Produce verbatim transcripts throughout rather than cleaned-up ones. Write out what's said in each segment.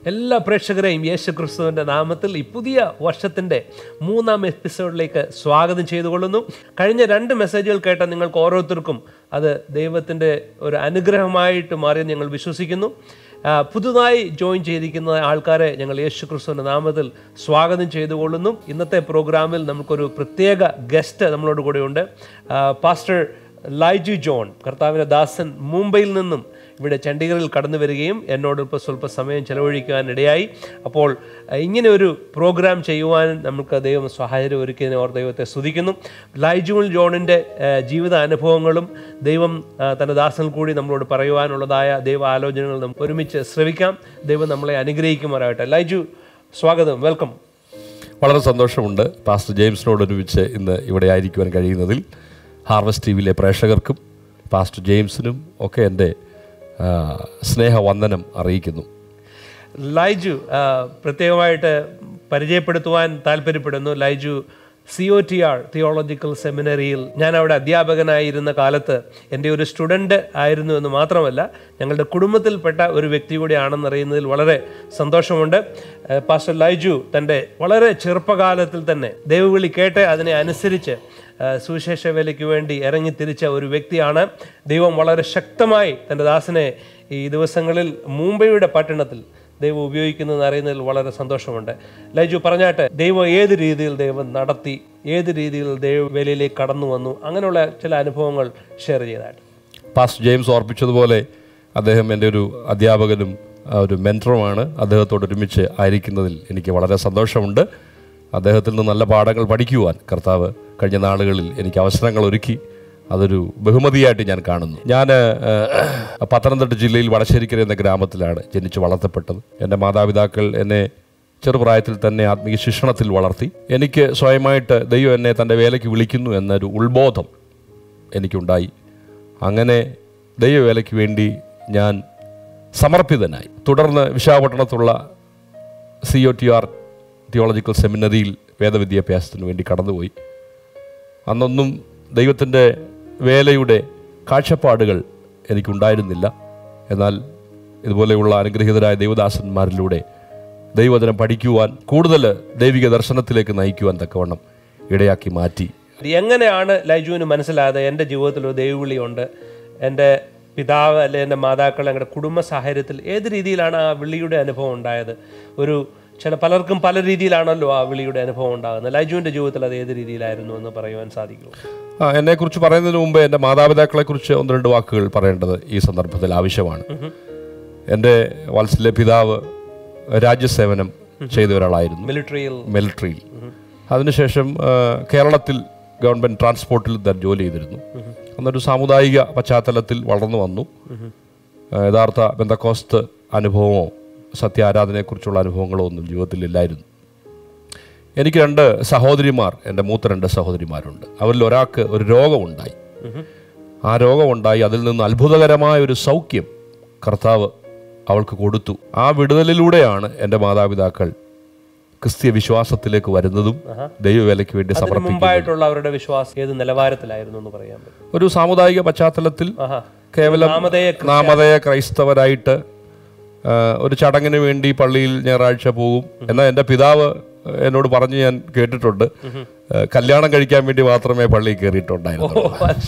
എല്ലാ പ്രേക്ഷകരെയും യേശു ക്രിസ്തുവിൻ്റെ നാമത്തിൽ ഈ പുതിയ വർഷത്തിൻ്റെ മൂന്നാം എപ്പിസോഡിലേക്ക് സ്വാഗതം ചെയ്തുകൊള്ളുന്നു. കഴിഞ്ഞ രണ്ട് മെസ്സേജുകൾ കേട്ട നിങ്ങൾക്ക് ഓരോരുത്തർക്കും അത് ദൈവത്തിൻ്റെ ഒരു അനുഗ്രഹമായിട്ട് മാറിയെന്ന് ഞങ്ങൾ വിശ്വസിക്കുന്നു. പുതുതായി ജോയിൻ ചെയ്തിരിക്കുന്ന ആൾക്കാരെ ഞങ്ങൾ യേശു ക്രിസ്തുവിൻ്റെ നാമത്തിൽ സ്വാഗതം ചെയ്തുകൊള്ളുന്നു. ഇന്നത്തെ പ്രോഗ്രാമിൽ നമുക്കൊരു പ്രത്യേക ഗസ്റ്റ് നമ്മളോട് കൂടെയുണ്ട്. പാസ്റ്റർ ലൈജു ജോൺ, കർത്താവിൻ്റെ ദാസൻ, മുംബൈയിൽ നിന്നും ഇവിടെ ചണ്ഡീഗറിൽ കടന്നു വരികയും എന്നോടൊപ്പം സ്വല്പ സമയം ചെലവഴിക്കുവാൻ ഇടയായി. അപ്പോൾ ഇങ്ങനെ ഒരു പ്രോഗ്രാം ചെയ്യുവാൻ നമുക്ക് ദൈവം സഹായം ഒരുക്കിയതിനെ ഓർ ദൈവത്തെ സ്തുതിക്കുന്നു. ലൈജു ജോണിൻ്റെ ജീവിത അനുഭവങ്ങളും ദൈവം തൻ്റെ ദാസനിൽ കൂടി നമ്മളോട് പറയുവാനുള്ളതായ ദൈവ ആലോചനകൾ നമുക്ക് ഒരുമിച്ച് ശ്രവിക്കാം. ദൈവം നമ്മളെ അനുഗ്രഹിക്കുമാറാകട്ടെ. ലൈജു, സ്വാഗതം, വെൽക്കം. വളരെ സന്തോഷമുണ്ട് പാസ്റ്റർ ജെയിംസിനോട് ഒരുമിച്ച് ഇന്ന് ഇവിടെ ആയിരിക്കുവാൻ കഴിയുന്നതിൽ. ഹാർവസ്റ്റ് ടി വിയിലെ പ്രേക്ഷകർക്കും പാസ്റ്റർ ജെയിംസിനും ഒക്കെ എൻ്റെ സ്നേഹവന്ദനം അറിയിക്കുന്നു. ലൈജു പ്രത്യേകമായിട്ട് പരിചയപ്പെടുത്തുവാൻ താല്പര്യപ്പെടുന്നു. Laiju C O T R theological സെമിനറിയിൽ ഞാൻ അവിടെ അധ്യാപകനായിരുന്ന കാലത്ത് എൻ്റെ ഒരു സ്റ്റുഡൻറ്റ് ആയിരുന്നു എന്ന് മാത്രമല്ല, ഞങ്ങളുടെ കുടുംബത്തിൽപ്പെട്ട ഒരു വ്യക്തി കൂടി ആണെന്നറിയുന്നതിൽ വളരെ സന്തോഷമുണ്ട്. പാസ്റ്റർ ലൈജു തൻ്റെ വളരെ ചെറുപ്പകാലത്തിൽ തന്നെ ദൈവവിളി കേട്ട് അതിനെ അനുസരിച്ച് സുവിശേഷ വേലയ്ക്ക് വേണ്ടി ഇറങ്ങിത്തിരിച്ച ഒരു വ്യക്തിയാണ്. ദൈവം വളരെ ശക്തമായി തൻ്റെ ദാസനെ ഈ ദിവസങ്ങളിൽ മുംബൈയുടെ പട്ടണത്തിൽ ദൈവം ഉപയോഗിക്കുന്നതെന്ന് അറിയുന്നതിൽ വളരെ സന്തോഷമുണ്ട്. ലൈജു, പറഞ്ഞാട്ടെ, ദൈവം ഏത് രീതിയിൽ ദൈവം നടത്തി, ഏത് രീതിയിൽ ദൈവവേലയിലേക്ക് കടന്നു വന്നു, അങ്ങനെയുള്ള ചില അനുഭവങ്ങൾ ഷെയർ ചെയ്തായിട്ട്. പാസ്റ്റർ ജെയിംസ് ഓർപ്പിച്ചതുപോലെ അദ്ദേഹം എൻ്റെ ഒരു അധ്യാപകനും ഒരു മെൻറ്ററുമാണ്. അദ്ദേഹത്തോട് ഒരുമിച്ച് ആയിരിക്കുന്നതിൽ എനിക്ക് വളരെ സന്തോഷമുണ്ട്. അദ്ദേഹത്തിൽ നിന്ന് നല്ല പാഠങ്ങൾ പഠിക്കുവാൻ കർത്താവ് കഴിഞ്ഞ നാളുകളിൽ എനിക്ക് അവസരങ്ങൾ ഒരുക്കി. അതൊരു ബഹുമതിയായിട്ട് ഞാൻ കാണുന്നു. ഞാൻ പത്തനംതിട്ട ജില്ലയിൽ വടശ്ശേരിക്കര എന്ന ഗ്രാമത്തിലാണ് ജനിച്ച് വളർത്തപ്പെട്ടത്. എൻ്റെ മാതാപിതാക്കൾ എന്നെ ചെറുപ്രായത്തിൽ തന്നെ ആത്മീയ ശിക്ഷണത്തിൽ വളർത്തി. എനിക്ക് സ്വയമായിട്ട് ദൈവം എന്നെ തൻ്റെ വേലയ്ക്ക് വിളിക്കുന്നു എന്നൊരു ഉത്ബോധം എനിക്കുണ്ടായി. അങ്ങനെ ദൈവവേലയ്ക്ക് വേണ്ടി ഞാൻ സമർപ്പിതനായി. തുടർന്ന് വിശാഖപട്ടണത്തുള്ള C O T R theological സെമിനറിയിൽ വേദവിദ്യാഭ്യാസത്തിന് വേണ്ടി കടന്നുപോയി. അന്നൊന്നും ദൈവത്തിൻ്റെ വേലയുടെ കാഴ്ചപ്പാടുകൾ എനിക്കുണ്ടായിരുന്നില്ല. എന്നാൽ ഇതുപോലെയുള്ള അനുഗ്രഹീതരായ ദൈവദാസന്മാരിലൂടെ ദൈവവചനം പഠിക്കുവാൻ, കൂടുതൽ ദൈവിക ദർശനത്തിലേക്ക് നയിക്കുവാൻ തക്കവണ്ണം ഇടയാക്കി മാറ്റി. എങ്ങനെയാണ് ലൈജുവിന് മനസ്സിലായത് എൻ്റെ ജീവിതത്തിൽ ഒരു ദൈവവിളിയുണ്ട്, എൻ്റെ പിതാവ് അല്ലെ എൻ്റെ മാതാക്കൾ, ഞങ്ങളുടെ കുടുംബ സാഹചര്യത്തിൽ ഏത് രീതിയിലാണ് ആ വിളിയുടെ അനുഭവം ഉണ്ടായത്? ഒരു ചില പലർക്കും പല രീതിയിലാണല്ലോ ആ വിളിയുടെ അനുഭവം ഉണ്ടാകുന്നത്. ലൈജുവിൻ്റെ ജീവിതത്തിൽ അത് ഏത് രീതിയിലായിരുന്നു എന്ന് പറയുവാൻ സാധിക്കുമോ? ആ എന്നെക്കുറിച്ച് പറയുന്നതിന് മുമ്പ് എൻ്റെ മാതാപിതാക്കളെക്കുറിച്ച് ഒന്ന് രണ്ട് വാക്കുകൾ പറയേണ്ടത് ഈ സന്ദർഭത്തിൽ ആവശ്യമാണ്. എൻ്റെ വാത്സല്യ പിതാവ് രാജ്യസേവനം ചെയ്ത ഒരാളായിരുന്നു, മിലിറ്ററിയിൽ മിലിറ്ററിയിൽ അതിനുശേഷം കേരളത്തിൽ ഗവൺമെൻറ് ട്രാൻസ്പോർട്ടിൽ ജോലി ചെയ്തിരുന്നു. അന്നൊരു സാമുദായിക പശ്ചാത്തലത്തിൽ വളർന്നു വന്നു. യഥാർത്ഥ പെന്തക്കോസ്ത് അനുഭവമോ സത്യാരാധനയെക്കുറിച്ചുള്ള അനുഭവങ്ങളോ ഒന്നും ജീവിതത്തിലില്ലായിരുന്നു. എനിക്ക് രണ്ട് സഹോദരിമാർ, എൻ്റെ മൂത്ത രണ്ട് സഹോദരിമാരുണ്ട്. അവരിൽ ഒരാൾക്ക് ഒരു രോഗമുണ്ടായി. ആ രോഗമുണ്ടായി അതിൽ നിന്ന് അത്ഭുതകരമായ ഒരു സൗഖ്യം കർത്താവ് അവൾക്ക് കൊടുത്തു. ആ വിടുതലിലൂടെയാണ് എൻ്റെ മാതാപിതാക്കൾ ക്രിസ്തീയ വിശ്വാസത്തിലേക്ക് വരുന്നതും ദൈവവേലയ്ക്ക് വേണ്ടി സമർപ്പിക്കുന്നതും. അവരുടെ വിശ്വാസം ഏത് നിലവാരത്തിലായിരുന്നു എന്ന് പറയാൻ പറ്റും? ഒരു സാമുദായിക പശ്ചാത്തലത്തിൽ കേവലം നാമധേയ ക്രൈസ്തവരായിട്ട് ഒരു ചടങ്ങിന് വേണ്ടി പള്ളിയിൽ ഞായറാഴ്ച പോകും. എന്നാൽ എൻ്റെ പിതാവ് എന്നോട് പറഞ്ഞ് ഞാൻ കേട്ടിട്ടുണ്ട്, കല്യാണം കഴിക്കാൻ വേണ്ടി മാത്രമേ പള്ളിയിൽ കയറിയിട്ടുണ്ടായിരുന്നു.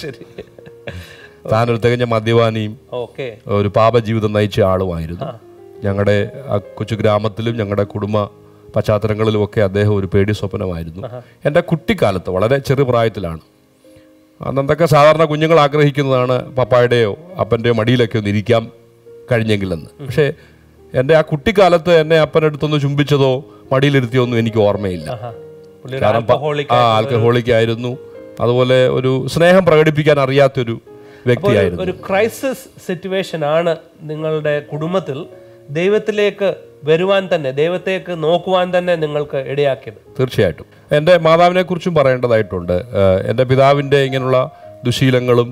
താനൊരു തികഞ്ഞ മദ്യപാനിയും ഒരു പാപജീവിതം നയിച്ച ആളുമായിരുന്നു. ഞങ്ങളുടെ ആ കൊച്ചു ഗ്രാമത്തിലും ഞങ്ങളുടെ കുടുംബ പശ്ചാത്തലങ്ങളിലുമൊക്കെ അദ്ദേഹം ഒരു പേടി സ്വപ്നമായിരുന്നു. എൻ്റെ കുട്ടിക്കാലത്ത് വളരെ ചെറുപ്രായത്തിലാണ്. അന്നൊക്കെ സാധാരണ കുഞ്ഞുങ്ങൾ ആഗ്രഹിക്കുന്നതാണ് പപ്പായുടെയോ അപ്പൻ്റെയോ മടിയിലൊക്കെ ഒന്ന് ഇരിക്കാം കഴിഞ്ഞെങ്കിലെന്ന്. പക്ഷേ എൻ്റെ ആ കുട്ടിക്കാലത്ത് എന്നെ അപ്പനടുത്തൊന്ന് ചുംബിച്ചതോ മടിയിലിരുത്തിയോ ഒന്നും എനിക്ക് ഓർമ്മയില്ല. കാരണം ആ ആൽക്കഹോളിക്കായിരുന്നു. അതുപോലെ ഒരു സ്നേഹം പ്രകടിപ്പിക്കാൻ അറിയാത്തൊരു വ്യക്തിയായിരുന്നു. ഒരു ക്രൈസിസ് സിറ്റുവേഷൻ ആണ് നിങ്ങളുടെ കുടുംബത്തിൽ ദൈവത്തിലേക്ക് വരുവാൻ തന്നെ, ദൈവത്തേക്ക് നോക്കുവാൻ തന്നെ നിങ്ങൾക്ക് ഇടയാക്കിയത്. തീർച്ചയായിട്ടും എൻ്റെ മാതാവിനെ കുറിച്ചും പറയേണ്ടതായിട്ടുണ്ട്. എൻ്റെ പിതാവിൻ്റെ ഇങ്ങനെയുള്ള ദുശീലങ്ങളും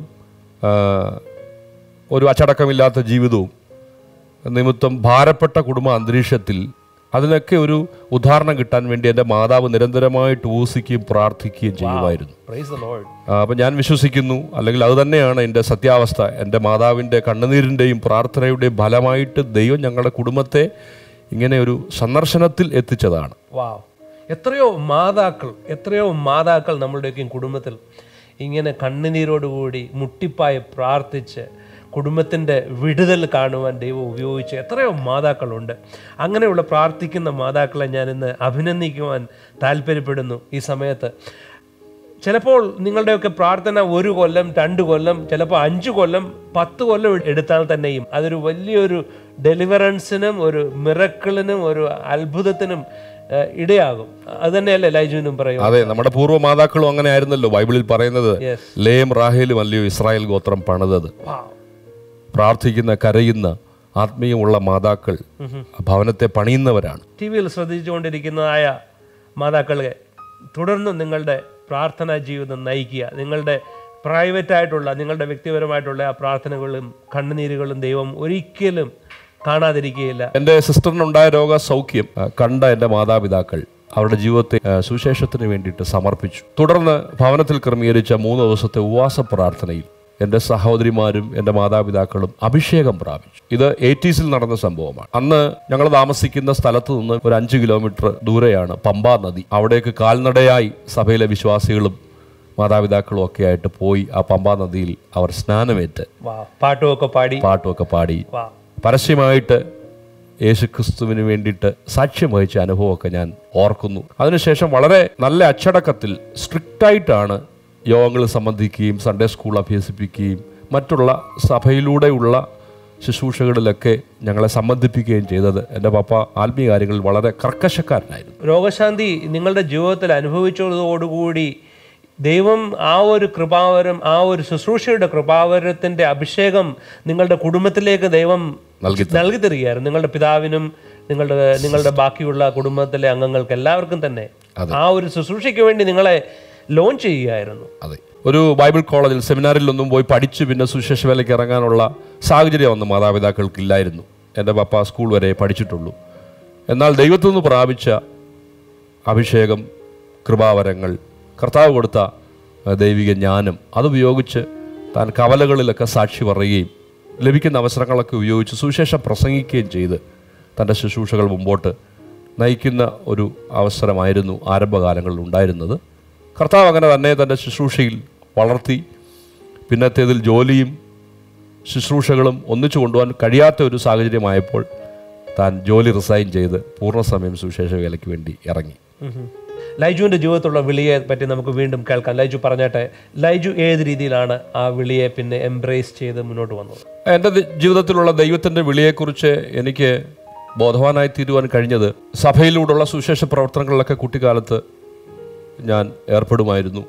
ഒരു അച്ചടക്കമില്ലാത്ത ജീവിതവും നിമിത്തം ഭാരപ്പെട്ട കുടുംബ അന്തരീക്ഷത്തിൽ അതിനൊക്കെ ഒരു ഉദാഹരണം കിട്ടാൻ വേണ്ടി എൻ്റെ മാതാവ് നിരന്തരമായിട്ട് ഉപസിക്കുകയും പ്രാർത്ഥിക്കുകയും ചെയ്യുമായിരുന്നു. അപ്പം ഞാൻ വിശ്വസിക്കുന്നു, അല്ലെങ്കിൽ അത് തന്നെയാണ് എൻ്റെ സത്യാവസ്ഥ. എൻ്റെ മാതാവിൻ്റെ കണ്ണുനീരിൻ്റെയും പ്രാർത്ഥനയുടെയും ഫലമായിട്ട് ദൈവം ഞങ്ങളുടെ കുടുംബത്തെ ഇങ്ങനെ ഒരു സന്ദർശനത്തിൽ എത്തിച്ചതാണ്. വാവ്, എത്രയോ മാതാക്കൾ എത്രയോ മാതാക്കൾ നമ്മളുടെയൊക്കെ കുടുംബത്തിൽ ഇങ്ങനെ കണ്ണുനീരോടുകൂടി മുട്ടിപ്പായി പ്രാർത്ഥിച്ച് കുടുംബത്തിൻ്റെ വിടുതൽ കാണുവാൻ ദൈവം ഉപയോഗിച്ച് എത്രയോ മാതാക്കളുണ്ട്. അങ്ങനെയുള്ള പ്രാർത്ഥിക്കുന്ന മാതാക്കളെ ഞാൻ ഇന്ന് അഭിനന്ദിക്കുവാൻ താല്പര്യപ്പെടുന്നു ഈ സമയത്ത്. ചിലപ്പോൾ നിങ്ങളുടെയൊക്കെ പ്രാർത്ഥന ഒരു കൊല്ലം, രണ്ട് കൊല്ലം, ചിലപ്പോൾ അഞ്ച് കൊല്ലം, പത്ത് കൊല്ലം എടുത്താൽ തന്നെയും അതൊരു വലിയൊരു ഡെലിവറൻസിനും ഒരു മിറക്കിളിനും ഒരു അത്ഭുതത്തിനും ഇടയാകും. അത് തന്നെയല്ലേ ലൈജുവിനും പറയും? അതെ, നമ്മുടെ പൂർവ്വ മാതാക്കളും അങ്ങനെ ആയിരുന്നല്ലോ. ബൈബിളിൽ പറയുന്നത് ലേയും റാഹേലും അല്ലയോ ഇസ്രായേൽ ഗോത്രം പണിതത്. പ്രാർത്ഥിക്കുന്ന, കരയുന്ന, ആത്മീയമുള്ള മാതാക്കൾ ഭവനത്തെ പണിയുന്നവരാണ്. ടി വിയിൽ ശ്രദ്ധിച്ചുകൊണ്ടിരിക്കുന്നതായ മാതാക്കളെ തുടർന്ന് നിങ്ങളുടെ പ്രാർത്ഥനാ ജീവിതം നയിക്കുക. നിങ്ങളുടെ പ്രൈവറ്റ് ആയിട്ടുള്ള, നിങ്ങളുടെ വ്യക്തിപരമായിട്ടുള്ള ആ പ്രാർത്ഥനകളും കണ്ണുനീരുകളും ദൈവം ഒരിക്കലും കാണാതിരിക്കുകയില്ല. എൻ്റെ സിസ്റ്ററിനുണ്ടായ രോഗ സൗഖ്യം കണ്ട എൻ്റെ മാതാപിതാക്കൾ അവരുടെ ജീവിതത്തെ സുവിശേഷത്തിന് വേണ്ടിയിട്ട് സമർപ്പിച്ചു. തുടർന്ന് ഭവനത്തിൽ ക്രമീകരിച്ച മൂന്ന് ദിവസത്തെ ഉപവാസ പ്രാർത്ഥനയിൽ എൻ്റെ സഹോദരിമാരും എൻ്റെ മാതാപിതാക്കളും അഭിഷേകം പ്രാപിച്ചു. ഇത് എയ്റ്റീസിൽ നടന്ന സംഭവമാണ്. അന്ന് ഞങ്ങൾ താമസിക്കുന്ന സ്ഥലത്ത് നിന്ന് ഒരു അഞ്ച് കിലോമീറ്റർ ദൂരെയാണ് പമ്പാ നദി. അവിടേക്ക് കാൽനടയായി സഭയിലെ വിശ്വാസികളും മാതാപിതാക്കളും ഒക്കെ ആയിട്ട് പോയി ആ പമ്പാ നദിയിൽ അവർ സ്നാനമേറ്റ് പാട്ടുമൊക്കെ പാടി പാട്ടുമൊക്കെ പാടി പരസ്യമായിട്ട് യേശുക്രിസ്തുവിന് വേണ്ടിയിട്ട് സാക്ഷ്യം വഹിച്ച അനുഭവമൊക്കെ ഞാൻ ഓർക്കുന്നു. അതിനുശേഷം വളരെ നല്ല അച്ചടക്കത്തിൽ സ്ട്രിക്റ്റായിട്ടാണ് യോഗങ്ങളിൽ സംബന്ധിക്കുകയും സൺഡേ സ്കൂൾ അഭ്യസിപ്പിക്കുകയും മറ്റുള്ള സഭയിലൂടെയുള്ള ശുശ്രൂഷകളിലൊക്കെ ഞങ്ങളെ സംബന്ധിപ്പിക്കുകയും ചെയ്തത്. എൻ്റെ പപ്പ ആത്മീയ കാര്യങ്ങളിൽ വളരെ കർക്കശക്കാരനായിരുന്നു. രോഗശാന്തി നിങ്ങളുടെ ജീവിതത്തിൽ അനുഭവിച്ചതോടുകൂടി ദൈവം ആ ഒരു കൃപാവരം, ആ ഒരു ശുശ്രൂഷയുടെ കൃപാവരത്തിൻ്റെ അഭിഷേകം നിങ്ങളുടെ കുടുംബത്തിലേക്ക് ദൈവം നൽകി നൽകി തരികയായിരുന്നു. നിങ്ങളുടെ പിതാവിനും നിങ്ങളുടെ നിങ്ങളുടെ ബാക്കിയുള്ള കുടുംബത്തിലെ അംഗങ്ങൾക്ക് എല്ലാവർക്കും തന്നെ ആ ഒരു ശുശ്രൂഷയ്ക്ക് വേണ്ടി നിങ്ങളെ ലോഞ്ച് ചെയ്യുകയായിരുന്നു. അതെ, ഒരു ബൈബിൾ കോളേജിൽ സെമിനാറിലൊന്നും പോയി പഠിച്ച് പിന്നെ സുവിശേഷ വേലയ്ക്ക് ഇറങ്ങാനുള്ള സാഹചര്യം ഒന്നും മാതാപിതാക്കൾക്കില്ലായിരുന്നു. എൻ്റെ പപ്പ സ്കൂൾ വരെ പഠിച്ചിട്ടുള്ളൂ. എന്നാൽ ദൈവത്തിൽ നിന്ന് പ്രാപിച്ച അഭിഷേകം, കൃപാവരങ്ങൾ, കർത്താവ് കൊടുത്ത ദൈവിക ജ്ഞാനം അതുപയോഗിച്ച് താൻ കവലകളിലൊക്കെ സാക്ഷി പറയുകയും ലഭിക്കുന്ന അവസരങ്ങളൊക്കെ ഉപയോഗിച്ച് സുവിശേഷം പ്രസംഗിക്കുകയും ചെയ്ത് തൻ്റെ ശുശ്രൂഷകൾ മുമ്പോട്ട് നയിക്കുന്ന ഒരു അവസരമായിരുന്നു ആരംഭകാലങ്ങളിൽ ഉണ്ടായിരുന്നത്. കർത്താവ് അങ്ങനെ തന്നെ തൻ്റെ ശുശ്രൂഷയിൽ വളർത്തി. പിന്നത്തേതിൽ ജോലിയും ശുശ്രൂഷകളും ഒന്നിച്ചു കൊണ്ടുപോകാൻ കഴിയാത്ത ഒരു സാഹചര്യമായപ്പോൾ താൻ ജോലി റിസൈൻ ചെയ്ത് പൂർണ്ണസമയം സുവിശേഷ വേലയ്ക്ക് വേണ്ടി ഇറങ്ങി. ലൈജുവിൻ്റെ ജീവിതത്തിലുള്ള വിളിയെ പറ്റി നമുക്ക് വീണ്ടും കേൾക്കാം. ലൈജു പറഞ്ഞാട്ടെ, ലൈജു ഏത് രീതിയിലാണ് ആ വിളിയെ പിന്നെ എംബ്രേസ് ചെയ്ത് മുന്നോട്ട് വന്നത്? എൻ്റെ ജീവിതത്തിലുള്ള ദൈവത്തിൻ്റെ വിളിയെക്കുറിച്ച് എനിക്ക് ബോധവാനായി തീരുവാൻ കഴിഞ്ഞത് സഭയിലൂടെയുള്ള സുവിശേഷ പ്രവർത്തനങ്ങളിലൊക്കെ കുട്ടിക്കാലത്ത് ഞാൻ ഏർപ്പെടുമായിരുന്നു.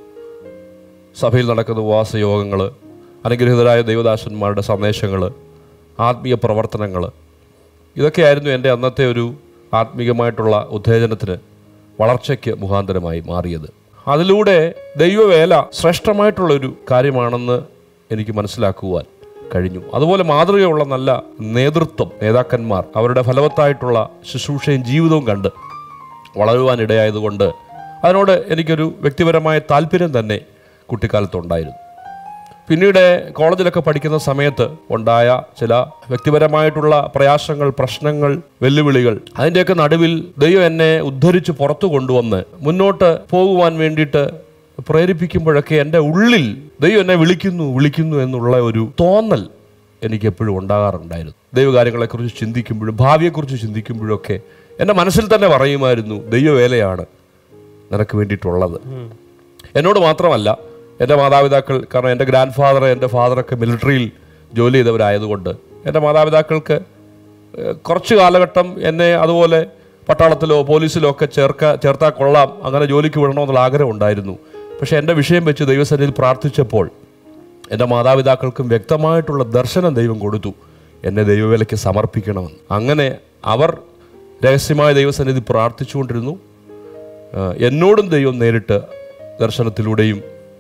സഭയിൽ നടക്കുന്ന ഉപവാസയോഗങ്ങൾ, അനുഗ്രഹീതരായ ദൈവദാസന്മാരുടെ സന്ദേശങ്ങൾ, ആത്മീയ പ്രവർത്തനങ്ങൾ, ഇതൊക്കെയായിരുന്നു എൻ്റെ അന്നത്തെ ഒരു ആത്മീയമായിട്ടുള്ള ഉത്തേജനത്തിന്, വളർച്ചയ്ക്ക് മുഖാന്തരമായി മാറിയത്. അതിലൂടെ ദൈവവേല ശ്രേഷ്ഠമായിട്ടുള്ളൊരു കാര്യമാണെന്ന് എനിക്ക് മനസ്സിലാക്കുവാൻ കഴിഞ്ഞു. അതുപോലെ മാതൃകയുള്ള നല്ല നേതൃത്വം, നേതാക്കന്മാർ അവരുടെ ഫലവത്തായിട്ടുള്ള ശുശ്രൂഷയും ജീവിതവും കണ്ട് വളരുവാനിടയായതുകൊണ്ട് അതിനോട് എനിക്കൊരു വ്യക്തിപരമായ താല്പര്യം തന്നെ കുട്ടിക്കാലത്തുണ്ടായിരുന്നു. പിന്നീട് കോളേജിലൊക്കെ പഠിക്കുന്ന സമയത്ത് ഉണ്ടായ ചില വ്യക്തിപരമായിട്ടുള്ള പ്രയാസങ്ങൾ, പ്രശ്നങ്ങൾ, വെല്ലുവിളികൾ, അതിൻ്റെയൊക്കെ നടുവിൽ ദൈവം എന്നെ ഉദ്ധരിച്ച് പുറത്തു കൊണ്ടുവന്ന് മുന്നോട്ട് പോകുവാൻ വേണ്ടിയിട്ട് പ്രേരിപ്പിക്കുമ്പോഴൊക്കെ എൻ്റെ ഉള്ളിൽ ദൈവം എന്നെ വിളിക്കുന്നു വിളിക്കുന്നു എന്നുള്ള ഒരു തോന്നൽ എനിക്ക് എപ്പോഴും ഉണ്ടാകാറുണ്ടായിരുന്നു. ദൈവകാര്യങ്ങളെക്കുറിച്ച് ചിന്തിക്കുമ്പോഴും ഭാവിയെക്കുറിച്ച് ചിന്തിക്കുമ്പോഴൊക്കെ എൻ്റെ മനസ്സിൽ തന്നെ പറയുമായിരുന്നു, ദൈവവേലയാണ് നിനക്ക് വേണ്ടിയിട്ടുള്ളത്. എന്നോട് മാത്രമല്ല, എൻ്റെ മാതാപിതാക്കൾ, കാരണം എൻ്റെ ഗ്രാൻഡ് ഫാദർ, എൻ്റെ ഫാദറൊക്കെ മിലിറ്ററിയിൽ ജോലി ചെയ്തവരായതുകൊണ്ട് എൻ്റെ മാതാപിതാക്കൾക്ക് കുറച്ച് കാലഘട്ടം എന്നെ അതുപോലെ പട്ടാളത്തിലോ പോലീസിലോ ഒക്കെ ചേർക്ക ചേർത്താൽ കൊള്ളാം, അങ്ങനെ ജോലിക്ക് വിടണമെന്നുള്ള ആഗ്രഹം ഉണ്ടായിരുന്നു. പക്ഷേ എൻ്റെ വിഷയം വെച്ച് ദൈവസന്നിധിയിൽ പ്രാർത്ഥിച്ചപ്പോൾ എൻ്റെ മാതാപിതാക്കൾക്കും വ്യക്തമായിട്ടുള്ള ദർശനം ദൈവം കൊടുത്തു, എന്നെ ദൈവവേലയ്ക്ക് സമർപ്പിക്കണമെന്ന്. അങ്ങനെ അവർ രഹസ്യമായ ദൈവസന്നിധി പ്രാർത്ഥിച്ചുകൊണ്ടിരുന്നു. എന്നോടും ദൈവം നേരിട്ട് ദർശനത്തിലൂടെയും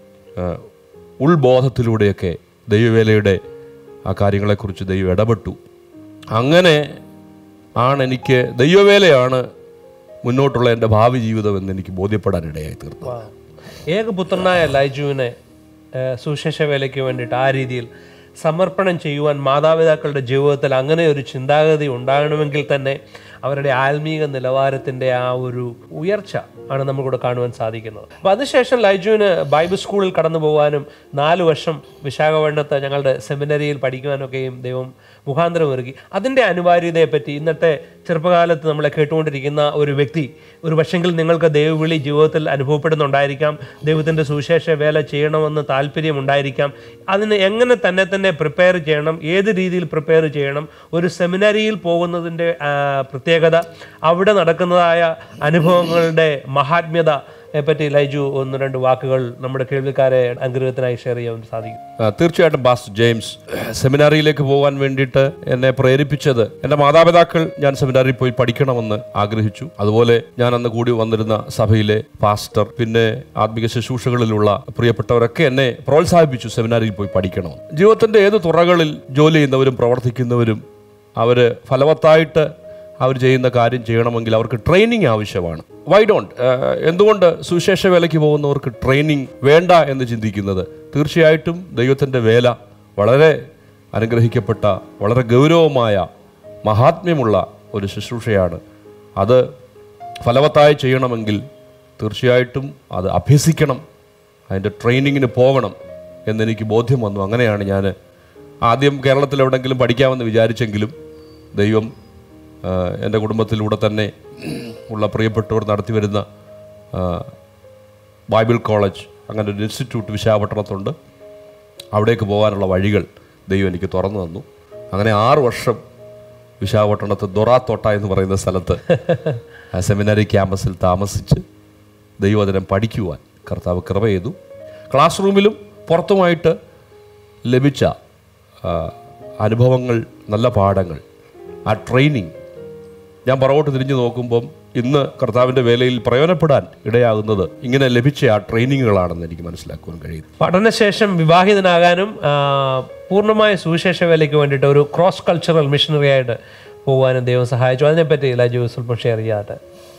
ഉൾബോധത്തിലൂടെയൊക്കെ ദൈവവേലയുടെ ആ കാര്യങ്ങളെക്കുറിച്ച് ദൈവം ഇടപെട്ടു. അങ്ങനെ ആണ് എനിക്ക് ദൈവവേലയാണ് മുന്നോട്ടുള്ള എൻ്റെ ഭാവി ജീവിതം എന്ന് എനിക്ക് ബോധ്യപ്പെടാനിടയായി തീർന്നു. ഏകപുത്രനായ ലൈജുവിനെ സുവിശേഷ വേലയ്ക്ക് വേണ്ടിയിട്ട് ആ രീതിയിൽ സമർപ്പണം ചെയ്യുവാൻ മാതാപിതാക്കളുടെ ജീവിതത്തിൽ അങ്ങനെ ഒരു ചിന്താഗതി ഉണ്ടാകണമെങ്കിൽ തന്നെ അവരുടെ ആത്മീക നിലവാരത്തിൻ്റെ ആ ഒരു ഉയർച്ച ആണ് നമുക്കിവിടെ കാണുവാൻ സാധിക്കുന്നത്. അപ്പോൾ അതിനുശേഷം ലൈജുവിന് ബൈബിൾ സ്കൂളിൽ കടന്നു പോകാനും നാല് വർഷം വിശാഖപട്ടണത്ത് ഞങ്ങളുടെ സെമിനറിയിൽ പഠിക്കുവാനൊക്കെയും ദൈവം മുഖാന്തരം ഒരുക്കി. അതിൻ്റെ അനിവാര്യതയെപ്പറ്റി ഇന്നത്തെ ചെറുപ്പകാലത്ത് നമ്മളെ കേട്ടുകൊണ്ടിരിക്കുന്ന ഒരു വ്യക്തി ഒരു പക്ഷെങ്കിൽ നിങ്ങൾക്ക് ദൈവവിളി ജീവിതത്തിൽ അനുഭവപ്പെടുന്നുണ്ടായിരിക്കാം, ദൈവത്തിൻ്റെ സുവിശേഷ വേല ചെയ്യണമെന്ന് താല്പര്യമുണ്ടായിരിക്കാം. അതിന് എങ്ങനെ തന്നെ തന്നെ പ്രിപ്പയർ ചെയ്യണം, ഏത് രീതിയിൽ പ്രിപ്പയർ ചെയ്യണം, ഒരു സെമിനറിയിൽ പോകുന്നതിൻ്റെ പ്രത്യേകത, അവിടെ നടക്കുന്നതായ അനുഭവങ്ങളുടെ മഹാത്മ്യത പറ്റി ലൈജു ഒന്ന് രണ്ട് വാക്കുകൾ നമ്മുടെ കേൾവിക്കാരെ അനുഗ്രഹത്തിനായി ഷെയർ ചെയ്യാൻ സാധിക്കും. തീർച്ചയായിട്ടും പാസ്റ്റർ ജെയിംസ്, സെമിനാറിയിലേക്ക് പോകാൻ വേണ്ടിയിട്ട് എന്നെ പ്രേരിപ്പിച്ചത് എൻ്റെ മാതാപിതാക്കൾ ഞാൻ സെമിനാറിൽ പോയി പഠിക്കണമെന്ന് ആഗ്രഹിച്ചു. അതുപോലെ ഞാൻ അന്ന് കൂടി വന്നിരുന്ന സഭയിലെ പാസ്റ്റർ, പിന്നെ ആത്മിക ശുശ്രൂഷകളിലുള്ള പ്രിയപ്പെട്ടവരൊക്കെ എന്നെ പ്രോത്സാഹിപ്പിച്ചു സെമിനാറിയിൽ പോയി പഠിക്കണം. ജീവിതത്തിൻ്റെ ഏത് തുറകളിൽ ജോലി ചെയ്യുന്നവരും പ്രവർത്തിക്കുന്നവരും അവർ ഫലവത്തായിട്ട് അവർ ചെയ്യുന്ന കാര്യം ചെയ്യണമെങ്കിൽ അവർക്ക് ട്രെയിനിങ് ആവശ്യമാണ്. വൈ ഡോണ്ട് എന്തുകൊണ്ട് സുവിശേഷ വേലയ്ക്ക് പോകുന്നവർക്ക് ട്രെയിനിങ് വേണ്ട എന്ന് ചിന്തിക്കുന്നത്? തീർച്ചയായിട്ടും ദൈവത്തിൻ്റെ വേല വളരെ അനുഗ്രഹിക്കപ്പെട്ട, വളരെ ഗൗരവമായ, മഹാത്മ്യമുള്ള ഒരു ശുശ്രൂഷയാണ്. അത് ഫലവത്തായി ചെയ്യണമെങ്കിൽ തീർച്ചയായിട്ടും അത് അഭ്യസിക്കണം, അതിൻ്റെ ട്രെയിനിങ്ങിന് പോകണം എന്നെനിക്ക് ബോധ്യം വന്നു. അങ്ങനെയാണ് ഞാൻ ആദ്യം കേരളത്തിൽ എവിടെയെങ്കിലും പഠിക്കാമെന്ന് വിചാരിച്ചെങ്കിലും ദൈവം എൻ്റെ കുടുംബത്തിലൂടെ തന്നെ ഉള്ള പ്രിയപ്പെട്ടവർ നടത്തി വരുന്ന ബൈബിൾ കോളേജ്, അങ്ങനെ ഒരു ഇൻസ്റ്റിറ്റ്യൂട്ട് വിശാഖപട്ടണത്തുണ്ട്, അവിടേക്ക് പോകാനുള്ള വഴികൾ ദൈവം എനിക്ക് തുറന്നു തന്നു. അങ്ങനെ ആറ് വർഷം വിശാഖപട്ടണത്ത് ദൊറാത്തോട്ട എന്ന് പറയുന്ന സ്ഥലത്ത് സെമിനാരി ക്യാമ്പസിൽ താമസിച്ച് ദൈവവചനം പഠിക്കുവാൻ കർത്താവ് കൃപ ചെയ്തു. ക്ലാസ് റൂമിലും പുറത്തുമായിട്ട് ലഭിച്ച അനുഭവങ്ങൾ, നല്ല പാഠങ്ങൾ, ആ ട്രെയിനിങ് ഞാൻ പുറകോട്ട് തിരിഞ്ഞു നോക്കുമ്പം ഇന്ന് കർത്താവിൻ്റെ വേലയിൽ പ്രയോജനപ്പെടാൻ ഇടയാകുന്നത് ഇങ്ങനെ ലഭിച്ച ആ ട്രെയിനിങ്ങുകളാണെന്ന് എനിക്ക് മനസ്സിലാക്കുവാൻ കഴിയും. പഠനശേഷം വിവാഹിതനാകാനും പൂർണ്ണമായ സുവിശേഷ വേലയ്ക്ക് വേണ്ടിയിട്ട് ഒരു ക്രോസ് കൾച്ചറൽ മിഷണറി ആയിട്ട് പോകാനും ദൈവം സഹായിച്ചു. അതിനെപ്പറ്റി ലൈജു സ്വല്പം ഷെയർ ചെയ്യാതെ.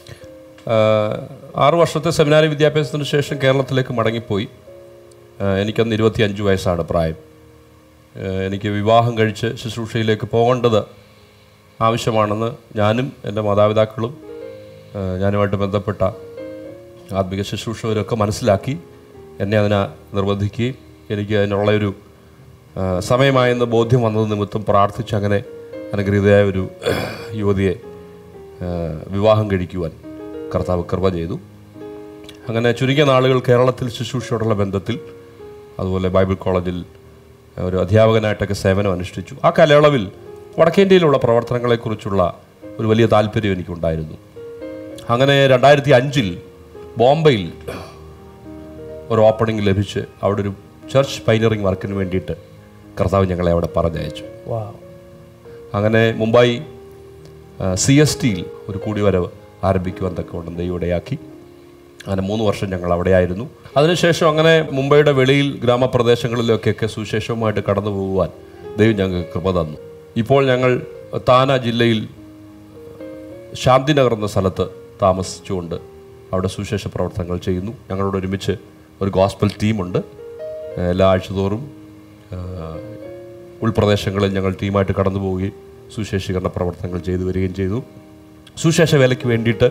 ആറു വർഷത്തെ സെമിനാരി വിദ്യാഭ്യാസത്തിന് ശേഷം കേരളത്തിലേക്ക് മടങ്ങിപ്പോയി. എനിക്കന്ന് ഇരുപത്തി അഞ്ച് വയസ്സാണ് പ്രായം. എനിക്ക് വിവാഹം കഴിച്ച് ശുശ്രൂഷയിലേക്ക് പോകേണ്ടത് ആവശ്യമാണെന്ന് ഞാനും എൻ്റെ മാതാപിതാക്കളും ഞാനുമായിട്ട് ബന്ധപ്പെട്ട ആത്മിക ശുശ്രൂഷകരൊക്കെ മനസ്സിലാക്കി എന്നെ അതിനെ നിർബന്ധിക്കുകയും എനിക്ക് അതിനുള്ളൊരു സമയമായെന്ന് ബോധ്യം വന്നത് നിമിത്തം പ്രാർത്ഥിച്ച് അങ്ങനെ അനുഗ്രഹീതയായ ഒരു യുവതിയെ വിവാഹം കഴിക്കുവാൻ കർത്താവ് കൃപ ചെയ്തു. അങ്ങനെ ചുരുങ്ങിയ നാളുകൾ കേരളത്തിൽ ശുശ്രൂഷയോടുള്ള ബന്ധത്തിൽ, അതുപോലെ ബൈബിൾ കോളേജിൽ ഒരു അധ്യാപകനായിട്ടൊക്കെ സേവനം അനുഷ്ഠിച്ചു. ആ കാലയളവിൽ വടക്കേന്ത്യയിലുള്ള പ്രവർത്തനങ്ങളെക്കുറിച്ചുള്ള ഒരു വലിയ താല്പര്യം എനിക്കുണ്ടായിരുന്നു. അങ്ങനെ രണ്ടായിരത്തി അഞ്ചിൽ ബോംബെയിൽ ഒരു ഓപ്പണിംഗ് ലഭിച്ച് അവിടെ ഒരു ചർച്ച് പൈനറിങ് വർക്കിന് വേണ്ടിയിട്ട് കർത്താവ് ഞങ്ങളെ അവിടെ പറഞ്ഞയച്ചു. അങ്ങനെ മുംബൈ സി എസ് ടിയിൽ ഒരു കൂടിവരവ് ആരംഭിക്കുവാൻ തക്കവണ്ണം ദൈവം അങ്ങനെ മൂന്ന് വർഷം ഞങ്ങൾ അവിടെയായിരുന്നു. അതിനുശേഷം അങ്ങനെ മുംബൈയുടെ വെളിയിൽ ഗ്രാമപ്രദേശങ്ങളിലൊക്കെയൊക്കെ സുവിശേഷവുമായിട്ട് കടന്നു പോകുവാൻ ദൈവം ഞങ്ങൾക്ക് കൃപ തന്നു. ഇപ്പോൾ ഞങ്ങൾ താന ജില്ലയിൽ ശാന്തിനഗർ എന്ന സ്ഥലത്ത് താമസിച്ചുകൊണ്ട് അവിടെ സുവിശേഷ പ്രവർത്തനങ്ങൾ ചെയ്യുന്നു. ഞങ്ങളോട് ഒരുമിച്ച് ഒരു ഗോസ്പൽ ടീമുണ്ട്. എല്ലാ ആഴ്ചതോറും ഉൾപ്രദേശങ്ങളിൽ ഞങ്ങൾ ടീമായിട്ട് കടന്നു പോവുകയും സുവിശേഷീകരണ പ്രവർത്തനങ്ങൾ ചെയ്തു വരികയും ചെയ്തു. സുവിശേഷ വേലയ്ക്ക് വേണ്ടിയിട്ട്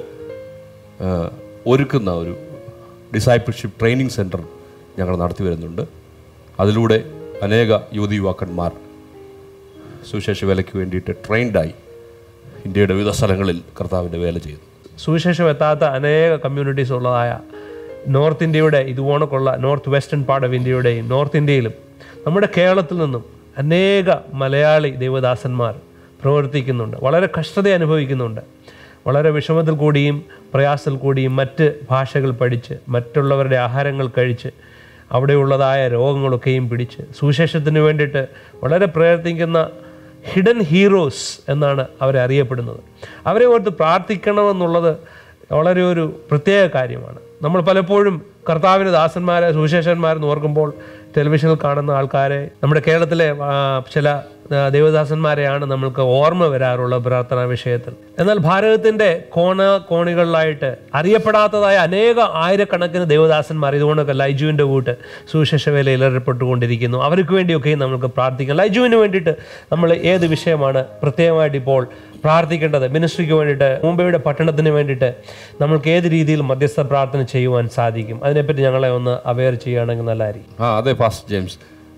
ഒരുക്കുന്ന ഒരു ഡിസൈപ്പിൾഷിപ്പ് ട്രെയിനിങ് സെൻറ്റർ ഞങ്ങൾ നടത്തി വരുന്നുണ്ട്. അതിലൂടെ അനേക യുവതി യുവാക്കന്മാർ സുവിശേഷ വേലയ്ക്ക് വേണ്ടിയിട്ട് ട്രെയിൻഡായി ഇന്ത്യയുടെ വിവിധ സ്ഥലങ്ങളിൽ കർത്താവിൻ്റെ വേല ചെയ്തു. സുവിശേഷം എത്താത്ത അനേക കമ്മ്യൂണിറ്റീസ് ഉള്ളതായ നോർത്ത് ഇന്ത്യയുടെ ഇതുപോണക്കുള്ള നോർത്ത് വെസ്റ്റേൺ പാർട്ട് ഓഫ് ഇന്ത്യയുടെയും നോർത്ത് ഇന്ത്യയിലും നമ്മുടെ കേരളത്തിൽ നിന്നും അനേക മലയാളി ദൈവദാസന്മാർ പ്രവർത്തിക്കുന്നുണ്ട്. വളരെ കഷ്ടത അനുഭവിക്കുന്നുണ്ട്. വളരെ വിഷമത്തിൽ കൂടിയും പ്രയാസത്തിൽ കൂടിയും മറ്റ് ഭാഷകൾ പഠിച്ച് മറ്റുള്ളവരുടെ ആഹാരങ്ങൾ കഴിച്ച് അവിടെയുള്ളതായ രോഗങ്ങളൊക്കെയും പിടിച്ച് സുവിശേഷത്തിന് വേണ്ടിയിട്ട് വളരെ പ്രയത്നിക്കുന്ന ഹിഡൻ ഹീറോസ് എന്നാണ് അവരെ അറിയപ്പെടുന്നത്. അവരെ ഓർത്ത് പ്രാർത്ഥിക്കണമെന്നുള്ളത് വളരെ ഒരു പ്രത്യേക കാര്യമാണ്. നമ്മൾ പലപ്പോഴും കർത്താവിൻ്റെ ദാസന്മാരെ സുവിശേഷന്മാരെന്ന് ഓർക്കുമ്പോൾ ടെലിവിഷനിൽ കാണുന്ന ആൾക്കാരെ, നമ്മുടെ കേരളത്തിലെ ചില ദേവദാസന്മാരെയാണ് നമ്മൾക്ക് ഓർമ്മ വരാറുള്ളത് പ്രാർത്ഥനാ വിഷയത്തിൽ. എന്നാൽ ഭാരതത്തിൻ്റെ കോണ കോണികളിലായിട്ട് അറിയപ്പെടാത്തതായ അനേക ആയിരക്കണക്കിന് ദേവദാസന്മാർ ഇതുകൊണ്ടൊക്കെ ലൈജുവിൻ്റെ കൂട്ട് സുവിശേഷ വേലയിൽ ഏർപ്പെട്ടുകൊണ്ടിരിക്കുന്നു. അവർക്ക് വേണ്ടിയൊക്കെ നമുക്ക് പ്രാർത്ഥിക്കാം. ലൈജുവിന് വേണ്ടിയിട്ട് നമ്മൾ ഏത് വിഷയമാണ് പ്രത്യേകമായിട്ട് ഇപ്പോൾ പ്രാർത്ഥിക്കേണ്ടത്? മിനിസ്ട്രിക്ക് വേണ്ടിയിട്ട്, മുംബൈയുടെ പട്ടണത്തിന് വേണ്ടിയിട്ട് നമ്മൾക്ക് ഏത് രീതിയിൽ മധ്യസ്ഥ പ്രാർത്ഥന ചെയ്യുവാൻ സാധിക്കും? അതിനെപ്പറ്റി ഞങ്ങളെ ഒന്ന് അവെയർ ചെയ്യുകയാണെങ്കിൽ നല്ലതായിരിക്കും. ആ അതെ പാസ്റ്റർ ജെയിംസ്,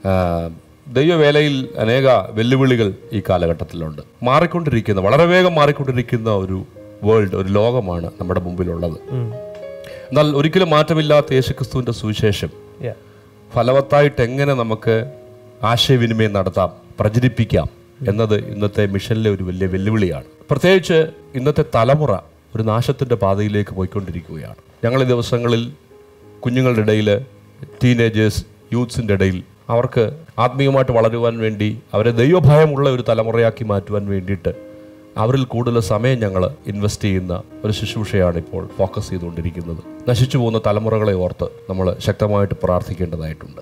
ദൈവവേലയിൽ അനേക വെല്ലുവിളികൾ ഈ കാലഘട്ടത്തിലുണ്ട്. മാറിക്കൊണ്ടിരിക്കുന്ന, വളരെ വേഗം മാറിക്കൊണ്ടിരിക്കുന്ന ഒരു വേൾഡ്, ഒരു ലോകമാണ് നമ്മുടെ മുമ്പിലുള്ളത്. എന്നാൽ ഒരിക്കലും മാറ്റമില്ലാത്ത യേശുക്രിസ്തുവിൻ്റെ സുവിശേഷം ഫലവത്തായിട്ട് എങ്ങനെ നമുക്ക് ആശയവിനിമയം നടത്താം, പ്രചരിപ്പിക്കാം എന്നത് ഇന്നത്തെ മിഷനിലെ ഒരു വലിയ വെല്ലുവിളിയാണ്. പ്രത്യേകിച്ച് ഇന്നത്തെ തലമുറ ഒരു നാശത്തിൻ്റെ പാതയിലേക്ക് പോയിക്കൊണ്ടിരിക്കുകയാണ്. ഞങ്ങൾ ഈ ദിവസങ്ങളിൽ കുഞ്ഞുങ്ങളുടെ ഇടയിൽ, ടീനേജേഴ്സ്, യൂത്ത്സിൻ്റെ ഇടയിൽ അവർക്ക് ആത്മീയമായിട്ട് വളരുവാൻ വേണ്ടി, അവരെ ദൈവഭയമുള്ള ഒരു തലമുറയാക്കി മാറ്റുവാൻ വേണ്ടിയിട്ട് അവരിൽ കൂടുതൽ സമയം ഞങ്ങൾ ഇൻവെസ്റ്റ് ചെയ്യുന്ന ഒരു ശുശ്രൂഷയാണ് ഇപ്പോൾ ഫോക്കസ് ചെയ്തുകൊണ്ടിരിക്കുന്നത്. നശിച്ചു പോകുന്ന തലമുറകളെ ഓർത്ത് നമ്മൾ ശക്തമായിട്ട് പ്രാർത്ഥിക്കേണ്ടതായിട്ടുണ്ട്.